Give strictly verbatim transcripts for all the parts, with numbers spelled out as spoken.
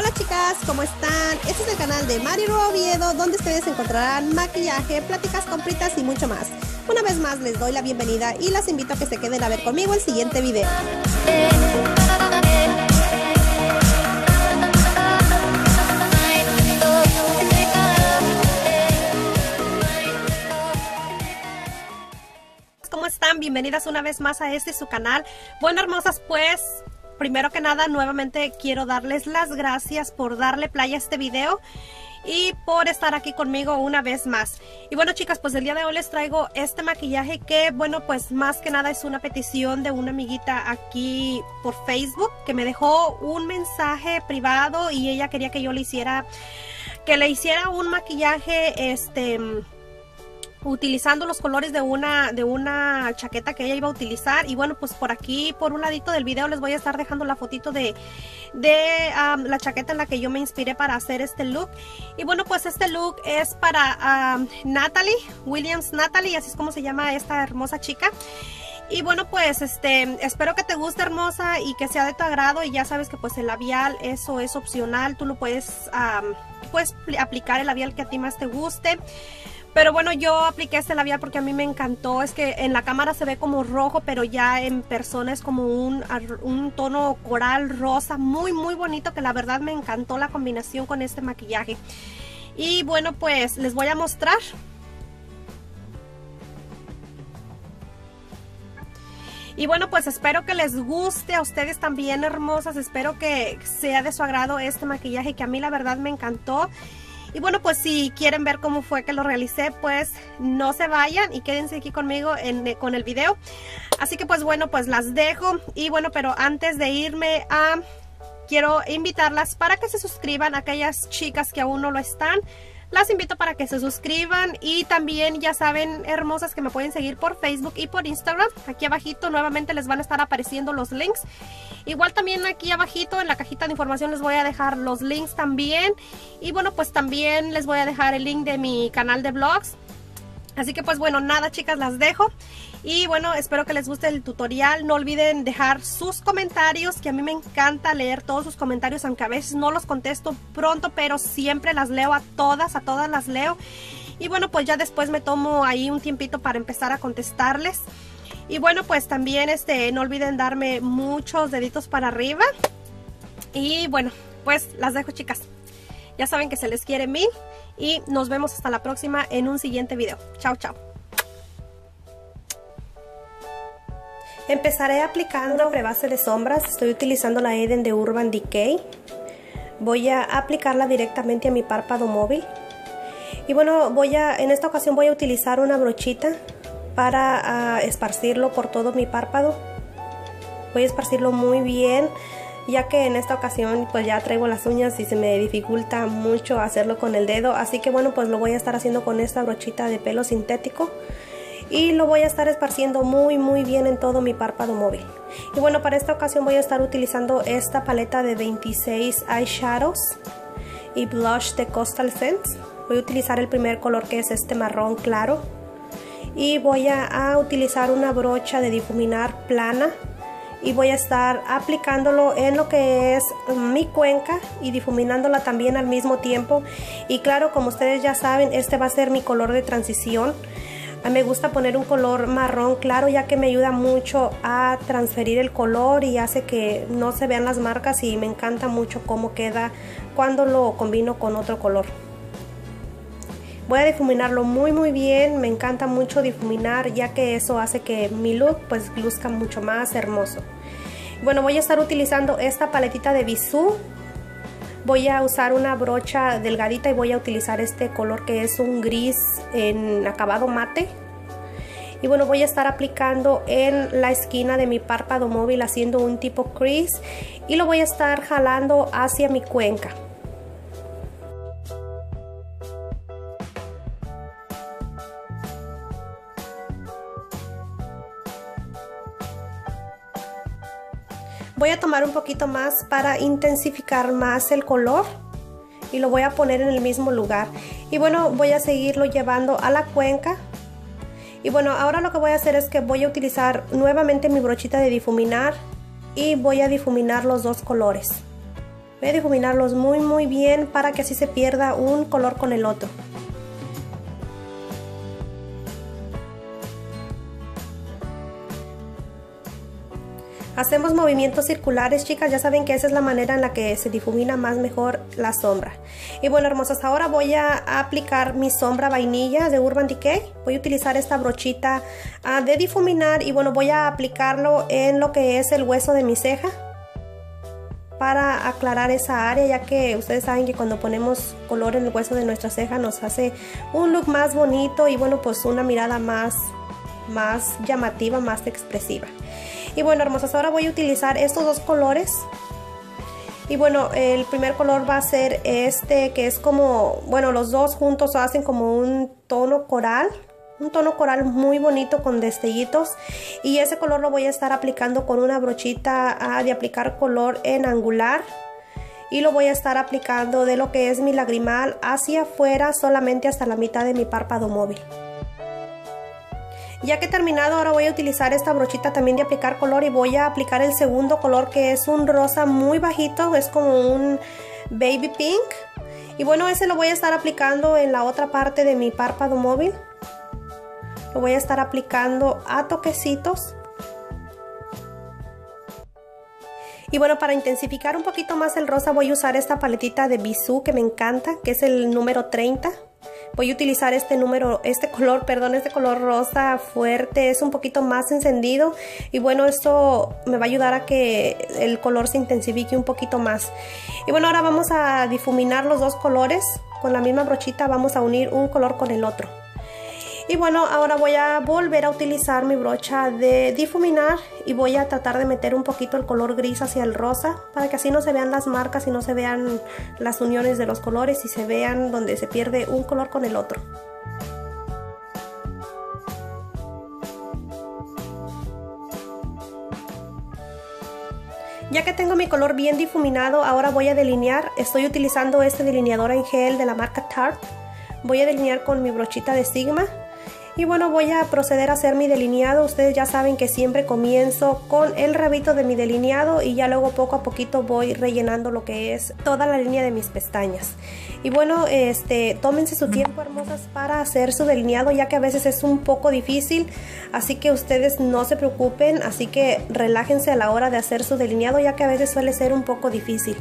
Hola chicas, ¿cómo están? Este es el canal de Marilu Oviedo, donde ustedes encontrarán maquillaje, pláticas, compritas y mucho más. Una vez más les doy la bienvenida y las invito a que se queden a ver conmigo el siguiente video. ¿Cómo están? Bienvenidas una vez más a este su canal. Bueno, hermosas, pues primero que nada nuevamente quiero darles las gracias por darle play a este video y por estar aquí conmigo una vez más. Y bueno chicas, pues el día de hoy les traigo este maquillaje que bueno, pues más que nada es una petición de una amiguita aquí por Facebook que me dejó un mensaje privado y ella quería que yo le hiciera que le hiciera un maquillaje este utilizando los colores de una de una chaqueta que ella iba a utilizar. Y bueno, pues por aquí por un ladito del video les voy a estar dejando la fotito de, de um, la chaqueta en la que yo me inspiré para hacer este look. Y bueno, pues este look es para um, Natalie Williams Natalie, así es como se llama esta hermosa chica. Y bueno, pues este espero que te guste, hermosa, y que sea de tu agrado. Y ya sabes que pues el labial, eso es opcional, tú lo puedes um, puedes aplicar el labial que a ti más te guste. Pero bueno, yo apliqué este labial porque a mí me encantó. Es que en la cámara se ve como rojo, pero ya en persona es como un, un tono coral rosa. Muy, muy bonito, que la verdad me encantó la combinación con este maquillaje. Y bueno, pues les voy a mostrar. Y bueno, pues espero que les guste a ustedes también, hermosas. Espero que sea de su agrado este maquillaje, que a mí la verdad me encantó. Y bueno, pues si quieren ver cómo fue que lo realicé, pues no se vayan y quédense aquí conmigo en, con el video. Así que pues bueno, pues las dejo. Y bueno, pero antes de irme, a quiero invitarlas para que se suscriban a aquellas chicas que aún no lo están. Las invito para que se suscriban y también ya saben, hermosas, que me pueden seguir por Facebook y por Instagram. Aquí abajito nuevamente les van a estar apareciendo los links. Igual también aquí abajito en la cajita de información les voy a dejar los links también. Y bueno, pues también les voy a dejar el link de mi canal de vlogs. Así que pues bueno, nada chicas, las dejo. Y bueno, espero que les guste el tutorial. No olviden dejar sus comentarios, que a mí me encanta leer todos sus comentarios, aunque a veces no los contesto pronto, pero siempre las leo a todas, a todas las leo. Y bueno, pues ya después me tomo ahí un tiempito para empezar a contestarles. Y bueno, pues también este no olviden darme muchos deditos para arriba. Y bueno, pues las dejo chicas. Ya saben que se les quiere mil. Y nos vemos hasta la próxima en un siguiente video. Chao, chao. Empezaré aplicando una prebase de sombras. Estoy utilizando la Eden de Urban Decay. Voy a aplicarla directamente a mi párpado móvil. Y bueno, voy a, en esta ocasión voy a utilizar una brochita para uh, esparcirlo por todo mi párpado. Voy a esparcirlo muy bien, ya que en esta ocasión pues ya traigo las uñas y se me dificulta mucho hacerlo con el dedo. Así que bueno, pues lo voy a estar haciendo con esta brochita de pelo sintético. Y lo voy a estar esparciendo muy muy bien en todo mi párpado móvil. Y bueno, para esta ocasión voy a estar utilizando esta paleta de veintiséis eyeshadows y blush de Coastal Scents. Voy a utilizar el primer color, que es este marrón claro. Y voy a, a utilizar una brocha de difuminar plana. Y voy a estar aplicándolo en lo que es mi cuenca y difuminándola también al mismo tiempo. Y claro, como ustedes ya saben, este va a ser mi color de transición. A mí me gusta poner un color marrón claro, ya que me ayuda mucho a transferir el color y hace que no se vean las marcas, y me encanta mucho cómo queda cuando lo combino con otro color. Voy a difuminarlo muy muy bien, me encanta mucho difuminar, ya que eso hace que mi look pues luzca mucho más hermoso. Bueno, voy a estar utilizando esta paletita de Bisú. Voy a usar una brocha delgadita y voy a utilizar este color, que es un gris en acabado mate. Y bueno, voy a estar aplicando en la esquina de mi párpado móvil, haciendo un tipo crease, y lo voy a estar jalando hacia mi cuenca. Voy a tomar un poquito más para intensificar más el color y lo voy a poner en el mismo lugar. Y bueno, voy a seguirlo llevando a la cuenca. Y bueno, ahora lo que voy a hacer es que voy a utilizar nuevamente mi brochita de difuminar y voy a difuminar los dos colores. Voy a difuminarlos muy muy bien para que así se pierda un color con el otro. Hacemos movimientos circulares, chicas, ya saben que esa es la manera en la que se difumina más mejor la sombra. Y bueno, hermosas, ahora voy a aplicar mi sombra vainilla de Urban Decay. Voy a utilizar esta brochita uh, de difuminar y bueno, voy a aplicarlo en lo que es el hueso de mi ceja para aclarar esa área, ya que ustedes saben que cuando ponemos color en el hueso de nuestra ceja nos hace un look más bonito y bueno, pues una mirada más, más llamativa, más expresiva. Y bueno, hermosas, ahora voy a utilizar estos dos colores. Y bueno, el primer color va a ser este, que es como, bueno, los dos juntos hacen como un tono coral. Un tono coral muy bonito con destellitos. Y ese color lo voy a estar aplicando con una brochita ah, de aplicar color en angular. Y lo voy a estar aplicando de lo que es mi lagrimal hacia afuera, solamente hasta la mitad de mi párpado móvil. Ya que he terminado, ahora voy a utilizar esta brochita también de aplicar color y voy a aplicar el segundo color, que es un rosa muy bajito, es como un baby pink. Y bueno, ese lo voy a estar aplicando en la otra parte de mi párpado móvil. Lo voy a estar aplicando a toquecitos. Y bueno, para intensificar un poquito más el rosa voy a usar esta paletita de Bisú que me encanta, que es el número treinta. Voy a utilizar este número, este color, perdón, este color rosa fuerte, es un poquito más encendido y bueno, esto me va a ayudar a que el color se intensifique un poquito más. Y bueno, ahora vamos a difuminar los dos colores, con la misma brochita vamos a unir un color con el otro. Y bueno, ahora voy a volver a utilizar mi brocha de difuminar y voy a tratar de meter un poquito el color gris hacia el rosa para que así no se vean las marcas y no se vean las uniones de los colores y se vean donde se pierde un color con el otro. Ya que tengo mi color bien difuminado, ahora voy a delinear. Estoy utilizando este delineador en gel de la marca Tarte. Voy a delinear con mi brochita de Sigma. Y bueno, voy a proceder a hacer mi delineado. Ustedes ya saben que siempre comienzo con el rabito de mi delineado y ya luego poco a poquito voy rellenando lo que es toda la línea de mis pestañas. Y bueno, este, tómense su tiempo, hermosas, para hacer su delineado, ya que a veces es un poco difícil, así que ustedes no se preocupen, así que relájense a la hora de hacer su delineado, ya que a veces suele ser un poco difícil.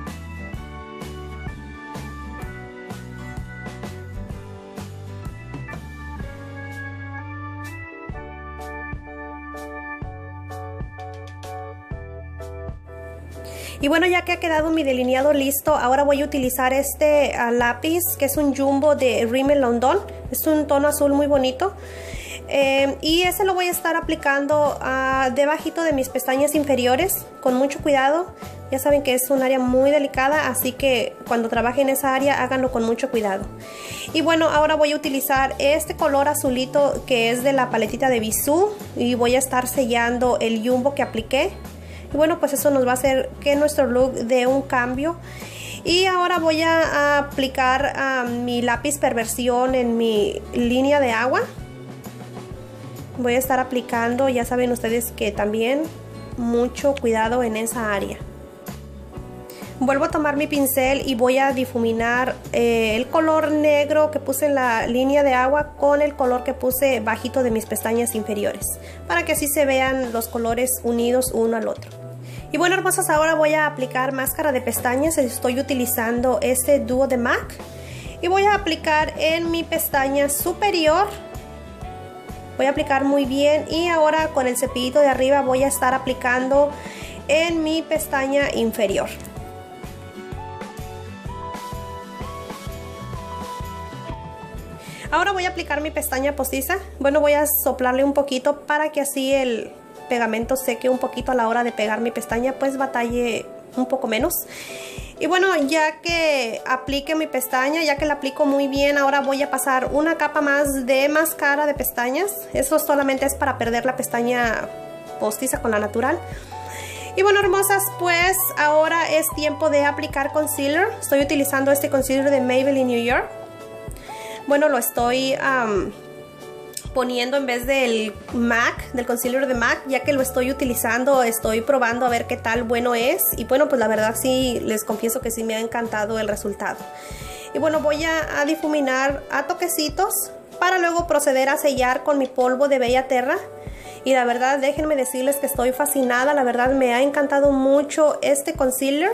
Y bueno, ya que ha quedado mi delineado listo, ahora voy a utilizar este uh, lápiz, que es un Jumbo de Rimmel London. Es un tono azul muy bonito. Eh, y ese lo voy a estar aplicando uh, debajito de mis pestañas inferiores, con mucho cuidado. Ya saben que es un área muy delicada, así que cuando trabajen en esa área, háganlo con mucho cuidado. Y bueno, ahora voy a utilizar este color azulito, que es de la paletita de Bisú. Y voy a estar sellando el Jumbo que apliqué. Y bueno, pues eso nos va a hacer que nuestro look dé un cambio. Y ahora voy a aplicar uh, mi lápiz perversión en mi línea de agua. Voy a estar aplicando, ya saben ustedes que también mucho cuidado en esa área. Vuelvo a tomar mi pincel y voy a difuminar eh, el color negro que puse en la línea de agua con el color que puse bajito de mis pestañas inferiores, para que así se vean los colores unidos uno al otro. Y bueno, hermosas, ahora voy a aplicar máscara de pestañas. Estoy utilizando este dúo de MAC y voy a aplicar en mi pestaña superior. Voy a aplicar muy bien y ahora con el cepillito de arriba voy a estar aplicando en mi pestaña inferior. Ahora voy a aplicar mi pestaña postiza. Bueno, voy a soplarle un poquito para que así el pegamento seque un poquito a la hora de pegar mi pestaña, pues batalle un poco menos. Y bueno, ya que aplique mi pestaña, ya que la aplico muy bien, ahora voy a pasar una capa más de máscara de pestañas. Eso solamente es para perder la pestaña postiza con la natural. Y bueno, hermosas, pues ahora es tiempo de aplicar concealer. Estoy utilizando este concealer de Maybelline New York. Bueno, lo estoy um, poniendo en vez del MAC, del concealer de MAC, ya que lo estoy utilizando, estoy probando a ver qué tal bueno es. Y bueno, pues la verdad sí, les confieso que sí me ha encantado el resultado. Y bueno, voy a, a difuminar a toquecitos para luego proceder a sellar con mi polvo de Bellaterra. Y la verdad, déjenme decirles que estoy fascinada, la verdad me ha encantado mucho este concealer.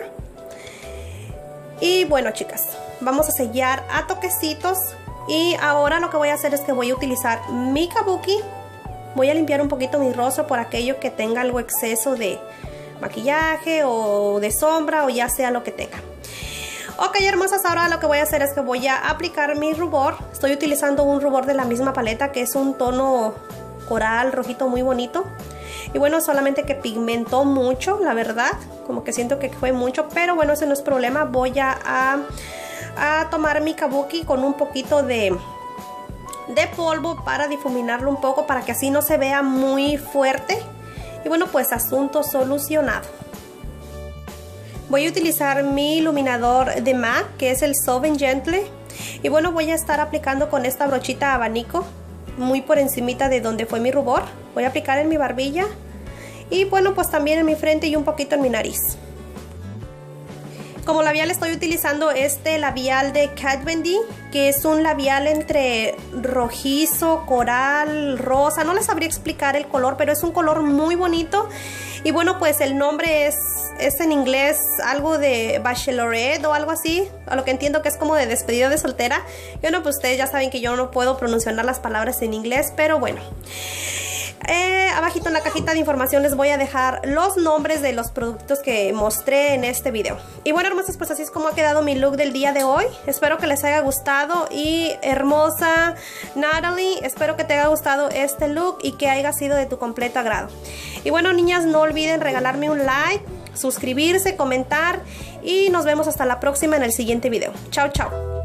Y bueno, chicas, vamos a sellar a toquecitos. Y ahora lo que voy a hacer es que voy a utilizar mi kabuki. Voy a limpiar un poquito mi rostro por aquello que tenga algo exceso de maquillaje o de sombra o ya sea lo que tenga. Ok, hermosas, ahora lo que voy a hacer es que voy a aplicar mi rubor. Estoy utilizando un rubor de la misma paleta que es un tono coral rojito muy bonito. Y bueno, solamente que pigmentó mucho, la verdad. Como que siento que fue mucho, pero bueno, ese no es problema. Voy a... a a tomar mi kabuki con un poquito de, de polvo para difuminarlo un poco, para que así no se vea muy fuerte. Y bueno, pues asunto solucionado. Voy a utilizar mi iluminador de MAC, que es el Soft and Gentle. Y bueno, voy a estar aplicando con esta brochita abanico muy por encimita de donde fue mi rubor. Voy a aplicar en mi barbilla y bueno, pues también en mi frente y un poquito en mi nariz. Como labial estoy utilizando este labial de Kat Von D, que es un labial entre rojizo, coral, rosa. No les sabría explicar el color, pero es un color muy bonito. Y bueno, pues el nombre es, es en inglés algo de bachelorette o algo así. A lo que entiendo que es como de despedida de soltera. Y bueno, pues ustedes ya saben que yo no puedo pronunciar las palabras en inglés, pero bueno. Eh, abajito en la cajita de información les voy a dejar los nombres de los productos que mostré en este video. Y bueno, hermosas, pues así es como ha quedado mi look del día de hoy. Espero que les haya gustado. Y hermosa Natalie, espero que te haya gustado este look y que haya sido de tu completo agrado. Y bueno, niñas, no olviden regalarme un like, suscribirse, comentar y nos vemos hasta la próxima en el siguiente video. Chao, chao.